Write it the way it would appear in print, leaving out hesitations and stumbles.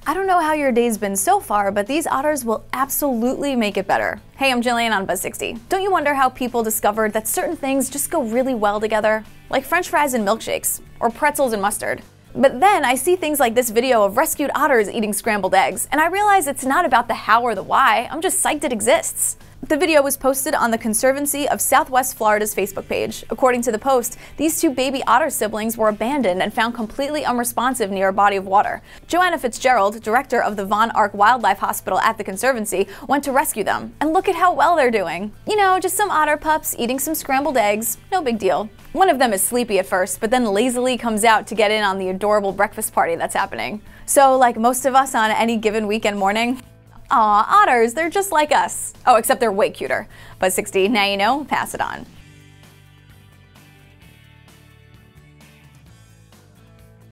I don't know how your day's been so far, but these otters will absolutely make it better. Hey, I'm Gillian on Buzz60. Don't you wonder how people discovered that certain things just go really well together? Like French fries and milkshakes, or pretzels and mustard. But then I see things like this video of rescued otters eating scrambled eggs, and I realize it's not about the how or the why, I'm just psyched it exists. The video was posted on the Conservancy of Southwest Florida's Facebook page. According to the post, these two baby otter siblings were abandoned and found completely unresponsive near a body of water. Joanna Fitzgerald, director of the Von Ark Wildlife Hospital at the Conservancy, went to rescue them. And look at how well they're doing. You know, just some otter pups eating some scrambled eggs, no big deal. One of them is sleepy at first, but then lazily comes out to get in on the adorable breakfast party that's happening. So, like most of us on any given weekend morning, aw, otters, they're just like us. Oh, except they're way cuter. Buzz60, now you know, pass it on.